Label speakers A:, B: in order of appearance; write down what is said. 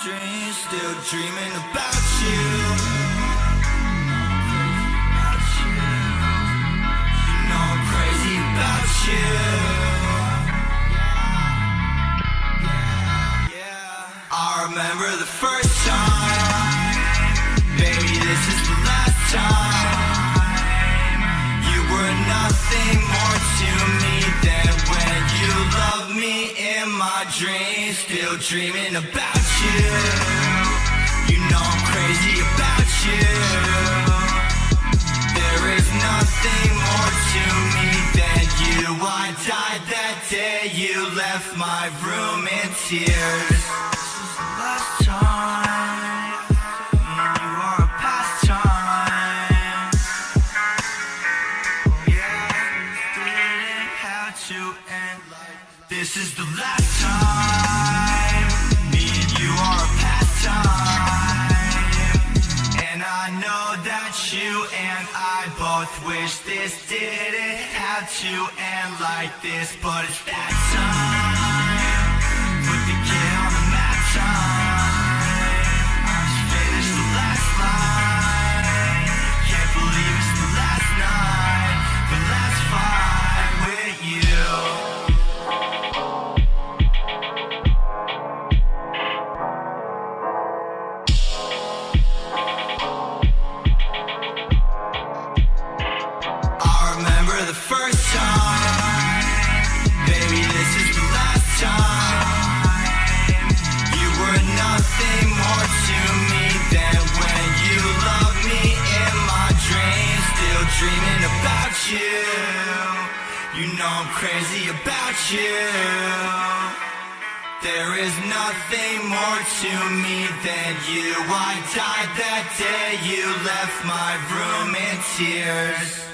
A: dreams, still dreaming about you. You know I'm crazy about you. I remember the first time, baby, this is the last time. You were nothing more to me than when you loved me in my dreams, still dreaming about you. You know I'm crazy about you. There is nothing more to me than you. I died that day you left my room in tears. Last time, and you are a pastime. Yeah, didn't have to end like this. Is the last time. Me and you are a pastime, and I know that you and I both wish this didn't have to end like this, but it's that time. Put the kid on the map time. I just finished the last line. Can't believe it's the last night, the last fight with you. I remember the first time, baby, this is the last time. You were nothing more to me than when you loved me in my dreams, still dreaming about you. You know I'm crazy about you. There is nothing more to me than you. I died that day you left my room in tears.